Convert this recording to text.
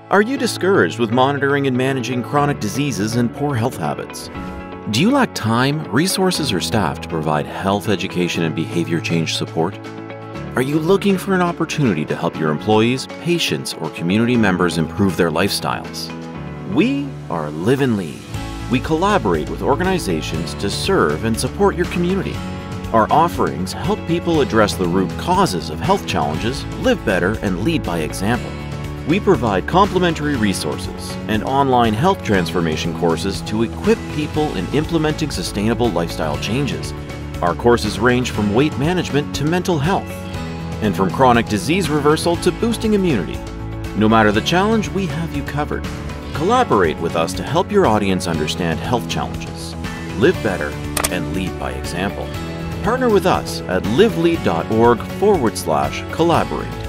Are you discouraged with monitoring and managing chronic diseases and poor health habits? Do you lack time, resources, or staff to provide health education and behavior change support? Are you looking for an opportunity to help your employees, patients, or community members improve their lifestyles? We are Live and Lead. We collaborate with organizations to serve and support your community. Our offerings help people address the root causes of health challenges, live better, and lead by example. We provide complimentary resources and online health transformation courses to equip people in implementing sustainable lifestyle changes. Our courses range from weight management to mental health, and from chronic disease reversal to boosting immunity. No matter the challenge, we have you covered. Collaborate with us to help your audience understand health challenges, live better, and lead by example. Partner with us at livelead.org/collaborate.